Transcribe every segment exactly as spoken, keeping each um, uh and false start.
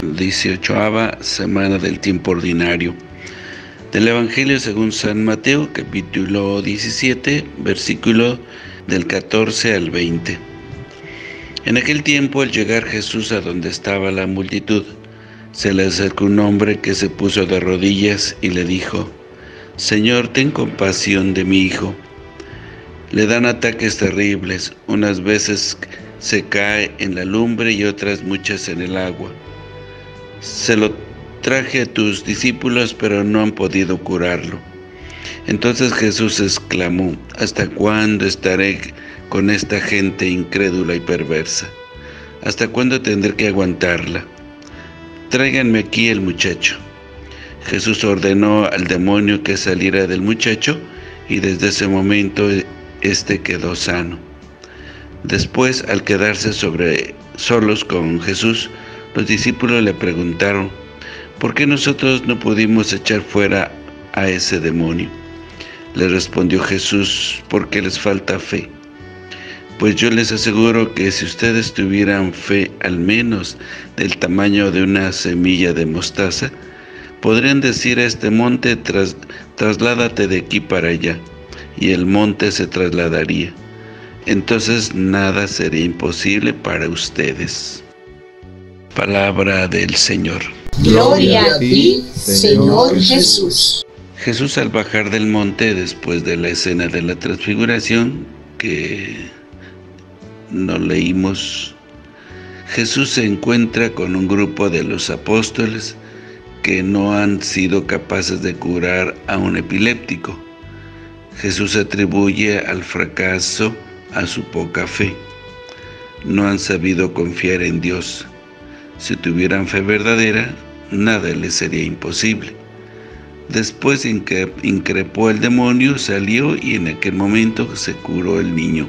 dieciochoava semana del tiempo ordinario. Del Evangelio según San Mateo, capítulo diecisiete, versículo del catorce al veinte. En aquel tiempo, al llegar Jesús a donde estaba la multitud, se le acercó un hombre que se puso de rodillas y le dijo: Señor, ten compasión de mi hijo. Le dan ataques terribles, unas veces se cae en la lumbre y otras muchas en el agua. Se lo traje a tus discípulos, pero no han podido curarlo. Entonces Jesús exclamó: ¿Hasta cuándo estaré con esta gente incrédula y perversa? ¿Hasta cuándo tendré que aguantarla? Tráiganme aquí el muchacho. Jesús ordenó al demonio que saliera del muchacho, y desde ese momento éste quedó sano. Después, al quedarse sobre, solos con Jesús, los discípulos le preguntaron: ¿por qué nosotros no pudimos echar fuera a ese demonio? Le respondió Jesús: porque les falta fe. Pues yo les aseguro que si ustedes tuvieran fe al menos del tamaño de una semilla de mostaza, podrían decir a este monte: Tras, trasládate de aquí para allá, y el monte se trasladaría. Entonces nada sería imposible para ustedes. Palabra del Señor. Gloria a ti, Señor Jesús. Jesús, al bajar del monte después de la escena de la transfiguración que no leímos, Jesús se encuentra con un grupo de los apóstoles que no han sido capaces de curar a un epiléptico. Jesús atribuye al fracaso a su poca fe. No han sabido confiar en Dios. Si tuvieran fe verdadera, nada les sería imposible. Después increpó el demonio, salió y en aquel momento se curó el niño.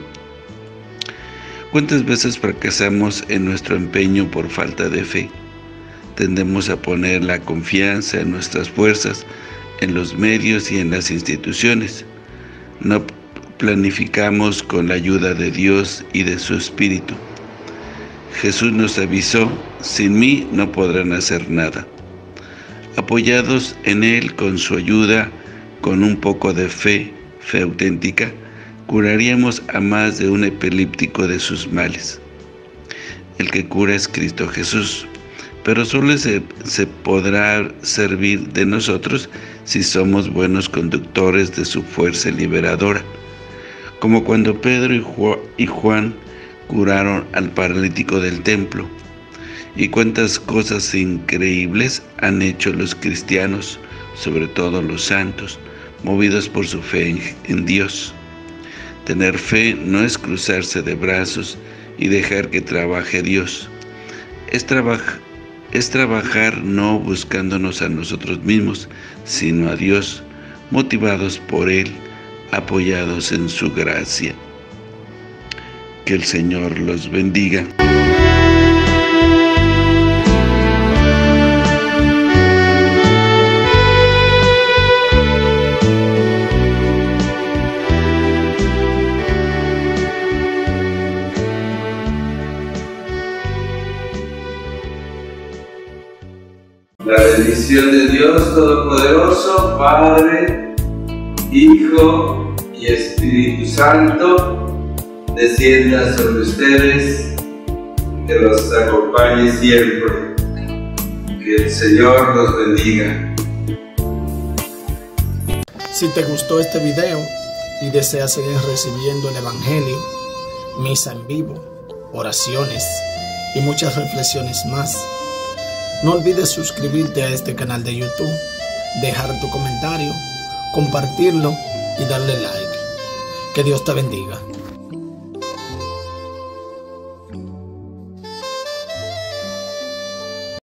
¿Cuántas veces fracasamos en nuestro empeño por falta de fe? Tendemos a poner la confianza en nuestras fuerzas, en los medios y en las instituciones. No planificamos con la ayuda de Dios y de su Espíritu. Jesús nos avisó: sin mí no podrán hacer nada. Apoyados en Él, con su ayuda, con un poco de fe, fe auténtica, curaríamos a más de un epiléptico de sus males. El que cura es Cristo Jesús, pero solo se, se podrá servir de nosotros si somos buenos conductores de su fuerza liberadora, como cuando Pedro y Juan curaron al paralítico del templo. Y cuántas cosas increíbles han hecho los cristianos, sobre todo los santos, movidos por su fe en, en Dios. Tener fe no es cruzarse de brazos y dejar que trabaje Dios. Es, traba, es trabajar no buscándonos a nosotros mismos, sino a Dios, motivados por Él, apoyados en su gracia. Que el Señor los bendiga. La bendición de Dios Todopoderoso, Padre, Hijo y Espíritu Santo, descienda sobre ustedes, que los acompañe siempre. Que el Señor los bendiga. Si te gustó este video y deseas seguir recibiendo el Evangelio, misa en vivo, oraciones y muchas reflexiones más, no olvides suscribirte a este canal de YouTube, dejar tu comentario, compartirlo y darle like. Que Dios te bendiga.